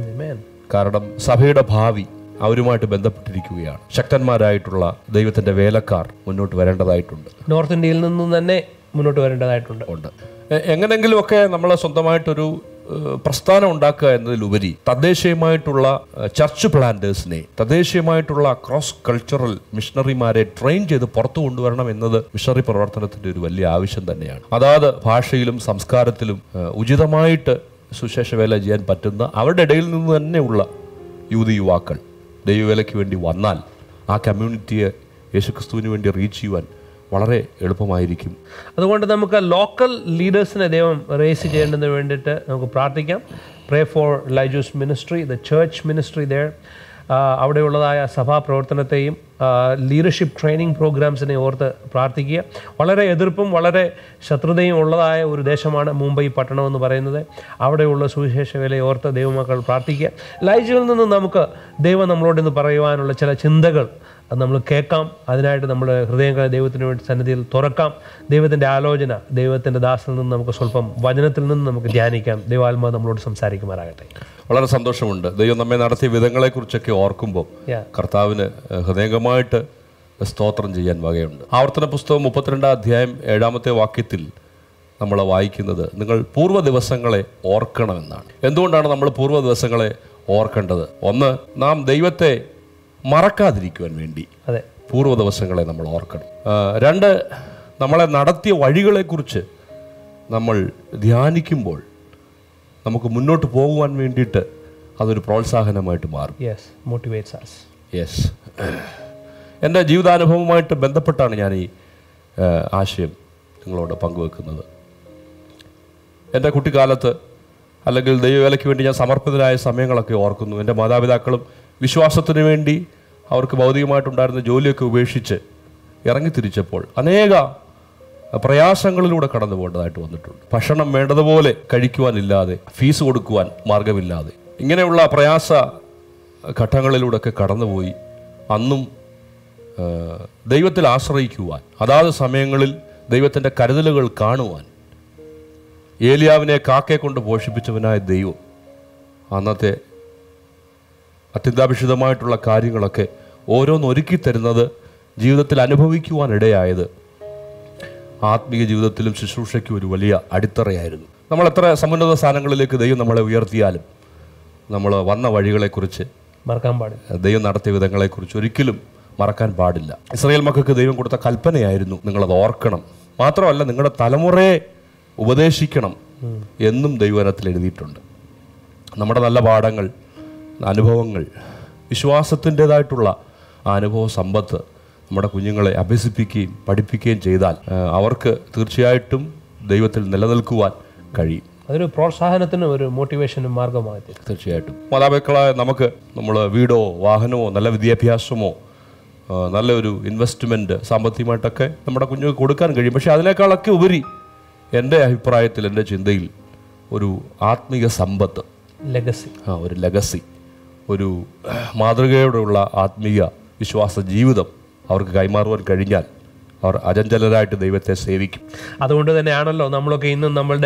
കാരണം സഭയുടെ ഭാവി അവരുമായിട്ട് ബന്ധപ്പെട്ടിരിക്കുകയാണ്. ശക്തന്മാരായിട്ടുള്ള ദൈവത്തിൻ്റെ വേലക്കാർ മുന്നോട്ട് വരേണ്ടതായിട്ടുണ്ട്. നോർത്ത് ഇന്ത്യയിൽ നിന്നും തന്നെ മുന്നോട്ട് വരേണ്ടതായിട്ടുണ്ട് ഉണ്ട് എങ്ങനെങ്കിലുമൊക്കെ നമ്മൾ സ്വന്തമായിട്ടൊരു പ്രസ്ഥാനം ഉണ്ടാക്കുക എന്നതിലുപരി തദ്ദേശീയമായിട്ടുള്ള ചർച്ച് പ്ലാന്റേഴ്സിനെ, തദ്ദേശീയമായിട്ടുള്ള ക്രോസ് കൾച്ചറൽ മിഷണറിമാരെ ട്രെയിൻ ചെയ്ത് പുറത്തു കൊണ്ടുവരണം എന്നത് മിഷണറി പ്രവർത്തനത്തിൻ്റെ ഒരു വലിയ ആവശ്യം തന്നെയാണ്. അതാത് ഭാഷയിലും സംസ്കാരത്തിലും ഉചിതമായിട്ട് സുശേഷ വേല ചെയ്യാൻ പറ്റുന്ന അവരുടെ ഇടയിൽ നിന്ന് തന്നെയുള്ള യുവതി യുവാക്കൾ ദൈവവേലയ്ക്ക് വേണ്ടി വന്നാൽ ആ കമ്മ്യൂണിറ്റിയെ യേശുക്രിസ്തുവിന് വേണ്ടി റീച്ച് ചെയ്യുവാൻ വളരെ എളുപ്പമായിരിക്കും. അതുകൊണ്ട് നമുക്ക് ലോക്കൽ ലീഡേഴ്സിനെ ദൈവം റേസ് ചെയ്യേണ്ടതിന് വേണ്ടിയിട്ട് നമുക്ക് പ്രാർത്ഥിക്കാം. Pray for Laiju's ministry, the church ministry there. അവിടെയുള്ളതായ സഭാ പ്രവർത്തനത്തെയും ലീഡർഷിപ്പ് ട്രെയിനിങ് പ്രോഗ്രാംസിനെ ഓർത്ത് പ്രാർത്ഥിക്കുക. വളരെ എതിർപ്പും വളരെ ശത്രുതയും ഉള്ളതായ ഒരു ദേശമാണ് മുംബൈ പട്ടണം എന്ന് പറയുന്നത്. അവിടെയുള്ള സുവിശേഷ വേലയെ ഓർത്ത് ദൈവമക്കൾ പ്രാർത്ഥിക്കുക. ലൈജുവിൽ നിന്ന് നമുക്ക് ദൈവം നമ്മളോട് ഇന്ന് പറയുവാനുള്ള ചില ചിന്തകൾ അത് നമ്മൾ കേൾക്കാം. അതിനായിട്ട് നമ്മൾ ഹൃദയങ്ങളെ ദൈവത്തിന് വേണ്ടി സന്നിധിയിൽ തുറക്കാം. ദൈവത്തിൻ്റെ ആലോചന, ദൈവത്തിൻ്റെ ദാസനിൽ നിന്ന് നമുക്ക് സ്വല്പം വചനത്തിൽ നിന്ന് നമുക്ക് ധ്യാനിക്കാം. ദൈവാത്മാ നമ്മളോട് സംസാരിക്കുമാറാകട്ടെ. വളരെ സന്തോഷമുണ്ട്. ദൈവം നമ്മെ നടത്തിയ വിധങ്ങളെക്കുറിച്ചൊക്കെ ഓർക്കുമ്പോൾ കർത്താവിന് ഹൃദയംഗമായിട്ട് സ്തോത്രം ചെയ്യാൻ വകയുണ്ട്. ആവർത്തന പുസ്തകം മുപ്പത്തിരണ്ടാം അധ്യായം ഏഴാമത്തെ വാക്യത്തിൽ നമ്മൾ വായിക്കുന്നത്, നിങ്ങൾ പൂർവ്വ ദിവസങ്ങളെ ഓർക്കണമെന്നാണ്. എന്തുകൊണ്ടാണ് നമ്മൾ പൂർവ്വ ദിവസങ്ങളെ ഓർക്കേണ്ടത്? ഒന്ന്, നാം ദൈവത്തെ മറക്കാതിരിക്കുവാൻ വേണ്ടി അതെ പൂർവ്വ ദിവസങ്ങളെ നമ്മൾ ഓർക്കണം. രണ്ട്, നമ്മളെ നടത്തിയ വഴികളെക്കുറിച്ച് നമ്മൾ ധ്യാനിക്കുമ്പോൾ നമുക്ക് മുന്നോട്ട് പോകുവാൻ വേണ്ടിയിട്ട് അതൊരു പ്രോത്സാഹനമായിട്ട് മാറും. Yes, motivates us. യെസ്, എൻ്റെ ജീവിതാനുഭവവുമായിട്ട് ബന്ധപ്പെട്ടാണ് ഞാൻ ഈ ആശയം നിങ്ങളോട് പങ്കുവെക്കുന്നത്. എൻ്റെ കുട്ടിക്കാലത്ത് അല്ലെങ്കിൽ ദൈവവേലയ്ക്ക് വേണ്ടി ഞാൻ സമർപ്പിതരായ സമയങ്ങളൊക്കെ ഓർക്കുന്നു. എൻ്റെ മാതാപിതാക്കളും വിശ്വാസത്തിന് വേണ്ടി അവർക്ക് ഭൗതികമായിട്ടുണ്ടായിരുന്ന ജോലിയൊക്കെ ഉപേക്ഷിച്ച് ഇറങ്ങിത്തിരിച്ചപ്പോൾ അനേക പ്രയാസങ്ങളിലൂടെ കടന്നു പോകേണ്ടതായിട്ട് വന്നിട്ടുണ്ട്. ഭക്ഷണം വേണ്ടതുപോലെ കഴിക്കുവാനില്ലാതെ, ഫീസ് കൊടുക്കുവാൻ മാർഗമില്ലാതെ, ഇങ്ങനെയുള്ള പ്രയാസ ഘട്ടങ്ങളിലൂടെയൊക്കെ കടന്നുപോയി അന്നും ദൈവത്തിൽ ആശ്രയിക്കുവാൻ, അതാത് സമയങ്ങളിൽ ദൈവത്തിൻ്റെ കരുതലുകൾ കാണുവാൻ ഏലിയാവിനെ കാക്കയെ കൊണ്ട് പോഷിപ്പിച്ചവനായ ദൈവം അന്നത്തെ അത്യന്താപേക്ഷിതമായിട്ടുള്ള കാര്യങ്ങളൊക്കെ ഓരോന്ന് ഒരുക്കി തരുന്നത് ജീവിതത്തിൽ അനുഭവിക്കുവാനിടയായത് ആത്മീയ ജീവിതത്തിലും ശുശ്രൂഷയ്ക്കും ഒരു വലിയ അടിത്തറയായിരുന്നു. നമ്മൾ എത്ര സമുന്നത സ്ഥാനങ്ങളിലേക്ക് ദൈവം നമ്മളെ ഉയർത്തിയാലും നമ്മൾ വന്ന വഴികളെക്കുറിച്ച് മറക്കാൻ പാടില്ല. ദൈവം നടത്തിയ വിധങ്ങളെക്കുറിച്ച് ഒരിക്കലും മറക്കാൻ പാടില്ല. ഇസ്രായേൽ മക്കൾക്ക് ദൈവം കൊടുത്ത കൽപ്പനയായിരുന്നു, നിങ്ങളത് ഓർക്കണം. മാത്രമല്ല, നിങ്ങളുടെ തലമുറയെ ഉപദേശിക്കണം എന്നും ദൈവവചനത്തിൽ എഴുതിയിട്ടുണ്ട്. നമ്മുടെ നല്ല പാഠങ്ങൾ, അനുഭവങ്ങൾ, വിശ്വാസത്തിൻ്റെതായിട്ടുള്ള ആ അനുഭവ സമ്പത്ത് നമ്മുടെ കുഞ്ഞുങ്ങളെ അഭ്യസിപ്പിക്കുകയും പഠിപ്പിക്കുകയും ചെയ്താൽ അവർക്ക് തീർച്ചയായിട്ടും ദൈവത്തിൽ നിലനിൽക്കുവാൻ കഴിയും. അതൊരു പ്രോത്സാഹനത്തിനും ഒരു മോട്ടിവേഷനും മാർഗമായി. തീർച്ചയായിട്ടും മാതാപിതാക്കളായ നമുക്ക് നമ്മൾ വീടോ വാഹനമോ നല്ല വിദ്യാഭ്യാസമോ നല്ലൊരു ഇൻവെസ്റ്റ്മെൻറ്റ് സാമ്പത്തികമായിട്ടൊക്കെ നമ്മുടെ കുഞ്ഞുങ്ങൾക്ക് കൊടുക്കാൻ കഴിയും. പക്ഷേ അതിനേക്കാളൊക്കെ ഉപരി എൻ്റെ അഭിപ്രായത്തിൽ, എൻ്റെ ചിന്തയിൽ ഒരു ആത്മീയ സമ്പത്ത്, ലെഗസി, ആ ഒരു ലെഗസി, ഒരു മാതൃകയോടുള്ള ആത്മീയ വിശ്വാസ ജീവിതം അവർക്ക് കൈമാറുവാൻ കഴിഞ്ഞാൽ അവർ അചഞ്ചലരായിട്ട് ദൈവത്തെ സേവിക്കും. അതുകൊണ്ട് തന്നെയാണല്ലോ നമ്മളൊക്കെ ഇന്നും നമ്മളുടെ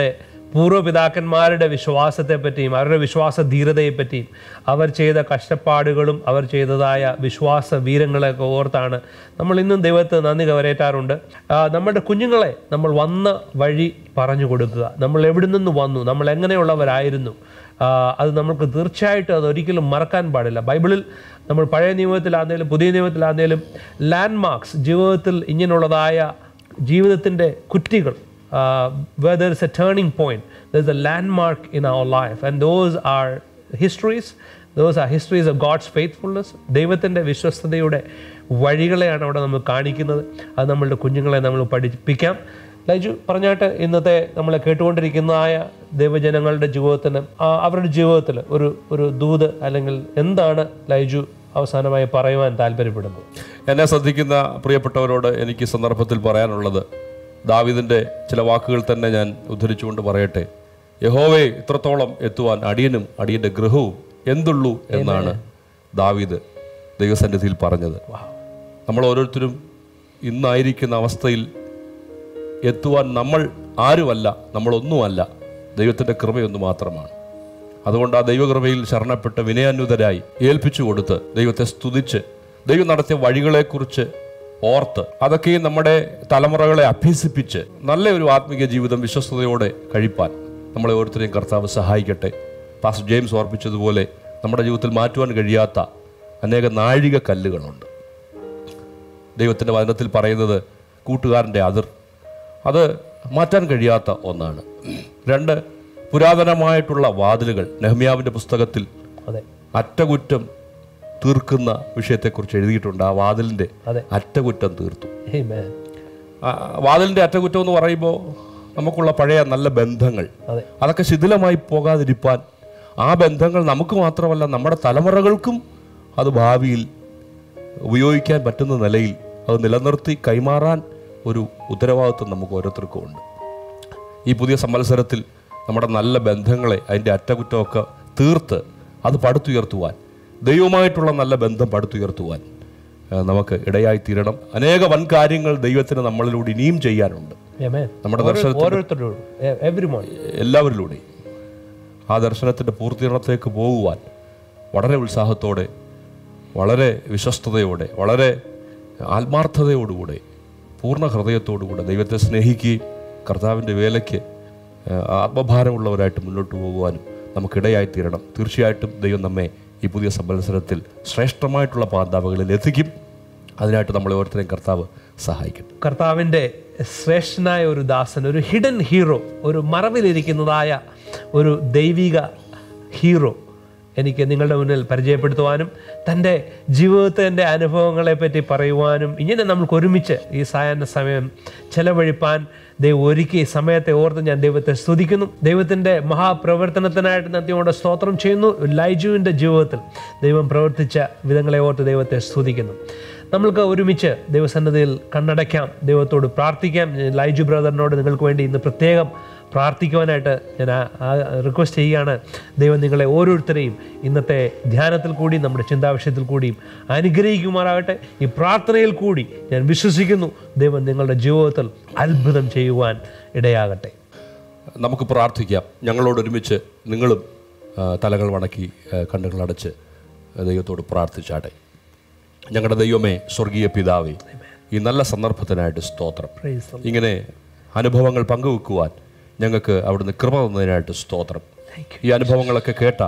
പൂർവ്വപിതാക്കന്മാരുടെ വിശ്വാസത്തെപ്പറ്റിയും അവരുടെ വിശ്വാസ ധീരതയെപ്പറ്റിയും അവർ ചെയ്ത കഷ്ടപ്പാടുകളും അവർ ചെയ്തതായ വിശ്വാസ വീരങ്ങളെയൊക്കെ ഓർത്താണ് നമ്മൾ ഇന്നും ദൈവത്തെ നന്ദി കവരേറ്റാറുണ്ട്. നമ്മുടെ കുഞ്ഞുങ്ങളെ നമ്മൾ വന്ന വഴി പറഞ്ഞു കൊടുക്കുക. നമ്മൾ എവിടെ നിന്ന് വന്നു, നമ്മൾ എങ്ങനെയുള്ളവരായിരുന്നു, അത് നമുക്ക് തീർച്ചയായിട്ടും അതൊരിക്കലും മറക്കാൻ പാടില്ല. ബൈബിളിൽ നമ്മൾ പഴയ നിയമത്തിലാണെങ്കിലും പുതിയ നിയമത്തിലാണെങ്കിലും ലാൻഡ് മാർക്സ്, ജീവിതത്തിൽ ഇങ്ങനെയുള്ളതായ ജീവിതത്തിൻ്റെ കുറ്റികൾ, where there is a turning point, there is a landmark in our life, and those are histories. Those are histories of God's faithfulness. ദൈവത്തിൻ്റെ വിശ്വസ്തതയുടെ വഴികളെയാണ് അവിടെ നമ്മൾ കാണിക്കുന്നത്. അത് നമ്മളുടെ കുഞ്ഞുങ്ങളെ നമ്മൾ പഠിപ്പിക്കാം. ലൈജു പറഞ്ഞാട്ട് ഇന്നത്തെ നമ്മളെ കേട്ടുകൊണ്ടിരിക്കുന്നതായ ദൈവജനങ്ങളുടെ ജീവിതത്തിന് അവരുടെ ജീവിതത്തിൽ ഒരു ഒരു ദൂത് അല്ലെങ്കിൽ എന്താണ് ലൈജു അവസാനമായി പറയുവാൻ താല്പര്യപ്പെടുന്നത്? എന്നെ ശ്രദ്ധിക്കുന്ന പ്രിയപ്പെട്ടവരോട് എനിക്ക് സന്ദർഭത്തിൽ പറയാനുള്ളത്, ദാവീദിൻ്റെ ചില വാക്കുകൾ തന്നെ ഞാൻ ഉദ്ധരിച്ചുകൊണ്ട് പറയട്ടെ. യഹോവേ ഇത്രത്തോളം എത്തുവാൻ അടിയനും അടിയൻ്റെ ഗൃഹവും എന്തുള്ളൂ എന്നാണ് ദാവീദ് ദൈവസന്നിധിയിൽ പറഞ്ഞത്. നമ്മൾ ഓരോരുത്തരും ഇന്നായിരിക്കുന്ന അവസ്ഥയിൽ എത്തുവാൻ നമ്മൾ ആരുമല്ല, നമ്മളൊന്നുമല്ല, ദൈവത്തിൻ്റെ കൃപയൊന്നു മാത്രമാണ്. അതുകൊണ്ട് ആ ദൈവകൃപയിൽ ശരണപ്പെട്ട് വിനയാന്വിതരായി ഏൽപ്പിച്ചു കൊടുത്ത് ദൈവത്തെ സ്തുതിച്ച് ദൈവം നടത്തിയ വഴികളെക്കുറിച്ച് ഓർത്ത് അതൊക്കെയും നമ്മുടെ തലമുറകളെ അഭ്യസിപ്പിച്ച് നല്ല ഒരു ആത്മീയ ജീവിതം വിശ്വസ്തയോടെ കഴിപ്പാൻ നമ്മളെ ഓരോരുത്തരെയും കർത്താവ് സഹായിക്കട്ടെ. പാസ്റ്റർ ജെയിംസ് ഓർപ്പിച്ചതുപോലെ നമ്മുടെ ജീവിതത്തിൽ മാറ്റുവാൻ കഴിയാത്ത അനേക നാഴിക കല്ലുകളുണ്ട്. ദൈവത്തിൻ്റെ വചനത്തിൽ പറയുന്നത് കൂട്ടുകാരൻ്റെ അതിർ, അത് മാറ്റാൻ കഴിയാത്ത ഒന്നാണ്. രണ്ട്, പുരാതനമായിട്ടുള്ള വാതിലുകൾ. നെഹമ്യാവിൻ്റെ പുസ്തകത്തിൽ അറ്റകുറ്റം തീർക്കുന്ന വിഷയത്തെക്കുറിച്ച് എഴുതിയിട്ടുണ്ട്. ആ വാതിലിൻ്റെ അറ്റകുറ്റം തീർത്തു. വാതിലിൻ്റെ അറ്റകുറ്റം എന്ന് പറയുമ്പോൾ നമുക്കുള്ള പഴയ നല്ല ബന്ധങ്ങൾ അതൊക്കെ ശിഥിലമായി പോകാതിരിപ്പാൻ, ആ ബന്ധങ്ങൾ നമുക്ക് മാത്രമല്ല നമ്മുടെ തലമുറകൾക്കും അത് ഭാവിയിൽ ഉപയോഗിക്കാൻ പറ്റുന്ന നിലയിൽ അത് നിലനിർത്തി കൈമാറാൻ ഒരു ഉത്തരവാദിത്വം നമുക്ക് ഓരോരുത്തർക്കും ഉണ്ട്. ഈ പുതിയ സംവത്സരത്തിൽ നമ്മുടെ നല്ല ബന്ധങ്ങളെ അതിൻ്റെ അറ്റകുറ്റമൊക്കെ തീർത്ത് അത് പടുത്തുയർത്തുവാൻ, ദൈവമായിട്ടുള്ള നല്ല ബന്ധം പടുത്തുയർത്തുവാൻ നമുക്ക് ഇടയായി തീരണം. അനേക വൻ കാര്യങ്ങൾ ദൈവത്തിന് നമ്മളിലൂടെ ഇനിയും ചെയ്യാനുണ്ട്. നമ്മുടെ ദർശനത്തിൽ എല്ലാവരിലൂടെയും ആ ദർശനത്തിൻ്റെ പൂർത്തീകരണത്തിലേക്ക് പോകുവാൻ വളരെ ഉത്സാഹത്തോടെ, വളരെ വിശ്വസ്തയോടെ, വളരെ ആത്മാർത്ഥതയോടുകൂടെ, പൂർണ്ണ ഹൃദയത്തോടുകൂടെ ദൈവത്തെ സ്നേഹിക്കുകയും കർത്താവിൻ്റെ വേലയ്ക്ക് ആത്മഭാരമുള്ളവരായിട്ട് മുന്നോട്ട് പോകുവാനും നമുക്കിടയായി തീരണം. തീർച്ചയായിട്ടും ദൈവം നമ്മെ ഈ പുതിയ സംവത്സരത്തിൽ ശ്രേഷ്ഠമായിട്ടുള്ള പാന്താവകളിൽ എത്തിക്കും. അതിനായിട്ട് നമ്മളെ ഓരോരുത്തരെയും കർത്താവ് സഹായിക്കും. കർത്താവിൻ്റെ ശ്രേഷ്ഠനായ ഒരു ദാസൻ, ഒരു ഹിഡൻ ഹീറോ, ഒരു മറവിലിരിക്കുന്നതായ ഒരു ദൈവിക ഹീറോ എനിക്ക് നിങ്ങളുടെ മുന്നിൽ പരിചയപ്പെടുത്തുവാനും തൻ്റെ ജീവിതത്തിൻ്റെ അനുഭവങ്ങളെപ്പറ്റി പറയുവാനും ഇങ്ങനെ നമുക്ക് ഒരുമിച്ച് ഈ സായാഹ്ന സമയം ചെലവഴിപ്പാൻ ദൈവം ഒരുക്കി സമയത്തെ ഓർത്ത് ഞാൻ ദൈവത്തെ സ്തുതിക്കുന്നു. ദൈവത്തിൻ്റെ മഹാപ്രവർത്തനത്തിനായിട്ട് നന്ദിയോടെ സ്തോത്രം ചെയ്യുന്നു. ലൈജുവിൻ്റെ ജീവിതത്തിൽ ദൈവം പ്രവർത്തിച്ച വിധങ്ങളെ ഓർത്ത് ദൈവത്തെ സ്തുതിക്കുന്നു. നമ്മൾക്ക് ഒരുമിച്ച് ദൈവസന്നിധിയിൽ കണ്ണടയ്ക്കാം, ദൈവത്തോട് പ്രാർത്ഥിക്കാം. ലൈജു ബ്രദറിനോട് നിങ്ങൾക്ക് വേണ്ടി ഇന്ന് പ്രത്യേകം പ്രാർത്ഥിക്കുവാനായിട്ട് ഞാൻ റിക്വസ്റ്റ് ചെയ്യുകയാണ്. ദൈവം നിങ്ങളെ ഓരോരുത്തരെയും ഇന്നത്തെ ധ്യാനത്തിൽ കൂടി നമ്മുടെ ചിന്താവിഷയത്തിൽ കൂടിയും അനുഗ്രഹിക്കുമാറാകട്ടെ. ഈ പ്രാർത്ഥനയിൽ കൂടി ഞാൻ വിശ്വസിക്കുന്നു ദൈവം നിങ്ങളുടെ ജീവിതത്തിൽ അത്ഭുതം ചെയ്യുവാൻ ഇടയാകട്ടെ. നമുക്ക് പ്രാർത്ഥിക്കാം. ഞങ്ങളോടൊരുമിച്ച് നിങ്ങളും തലകൾ വണക്കി കണ്ണുകളടച്ച് ദൈവത്തോട് പ്രാർത്ഥിച്ചാട്ടെ. ഞങ്ങളുടെ ദൈവമേ, സ്വർഗീയ പിതാവേ, ഈ നല്ല സന്ദർഭത്തിനായിട്ട് സ്തോത്രം. ഇങ്ങനെ അനുഭവങ്ങൾ പങ്കുവെക്കുവാൻ ഞങ്ങൾക്ക് അവിടുന്ന് കൃപ തന്നതിനായിട്ട് സ്തോത്രം. ഈ അനുഭവങ്ങളൊക്കെ കേട്ട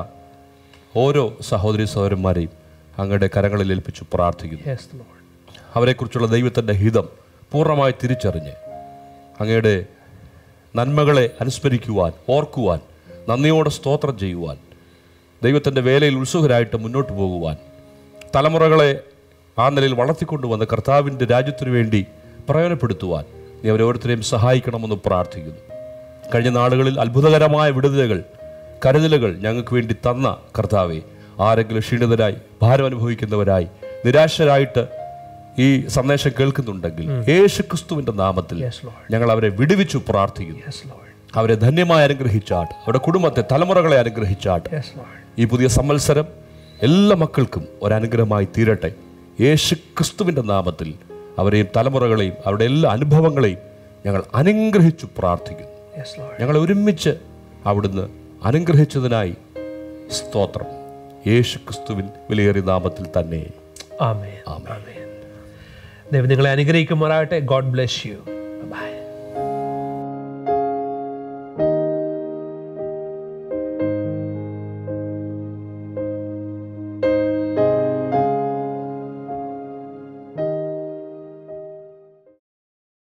ഓരോ സഹോദരി സഹോദരന്മാരെയും അങ്ങയുടെ കരങ്ങളിൽ ഏൽപ്പിച്ചു പ്രാർത്ഥിക്കുന്നു. അവരെക്കുറിച്ചുള്ള ദൈവത്തിൻ്റെ ഹിതം പൂർണ്ണമായി തിരിച്ചറിഞ്ഞ് അങ്ങയുടെ നന്മകളെ അനുസ്മരിക്കുവാൻ, ഓർക്കുവാൻ, നന്ദിയോടെ സ്തോത്രം ചെയ്യുവാൻ, ദൈവത്തിൻ്റെ വേലയിൽ ഉത്സുകരായിട്ട് മുന്നോട്ട് പോകുവാൻ, തലമുറകളെ ആ നിലയിൽ വളർത്തിക്കൊണ്ടുവന്ന് കർത്താവിൻ്റെ രാജ്യത്തിനു വേണ്ടി പ്രയോജനപ്പെടുത്തുവാൻ നീ അവരോരുത്തരെയും സഹായിക്കണമെന്ന് പ്രാർത്ഥിക്കുന്നു. കഴിഞ്ഞ നാളുകളിൽ അത്ഭുതകരമായ വിടുതലുകൾ, കരുതലുകൾ ഞങ്ങൾക്ക് വേണ്ടി തന്ന കർത്താവെ, ആരെങ്കിലും ക്ഷീണിതരായി, ഭാരം അനുഭവിക്കുന്നവരായി, നിരാശരായിട്ട് ഈ സന്ദേശം കേൾക്കുന്നുണ്ടെങ്കിൽ യേശു ക്രിസ്തുവിൻ്റെ നാമത്തിൽ ഞങ്ങൾ അവരെ വിടുവിച്ചു പ്രാർത്ഥിക്കുന്നു. അവരെ ധന്യമായി അനുഗ്രഹിച്ചാട്ട്, അവരുടെ കുടുംബത്തെ, തലമുറകളെ അനുഗ്രഹിച്ചാട്ട് ഈ പുതിയ സംവത്സരം എല്ലാ മക്കൾക്കും ഒരനുഗ്രഹമായി തീരട്ടെ. യേശു ക്രിസ്തുവിൻ്റെ നാമത്തിൽ അവരെയും തലമുറകളെയും അവരുടെ എല്ലാ അനുഭവങ്ങളെയും ഞങ്ങൾ അനുഗ്രഹിച്ചു പ്രാർത്ഥിക്കുന്നു. ഞങ്ങളെ ഒരുമിച്ച് അവിടുന്ന് അനുഗ്രഹിച്ചതിനായി സ്തോത്രം. യേശു ക്രിസ്തുവിൻ വിലയേറിയ നാമത്തിൽ തന്നെ. ആമേൻ. ആമേൻ. ദൈവം നിങ്ങളെ അനുഗ്രഹിക്കുമാറാകട്ടെ. God bless you. ബൈ.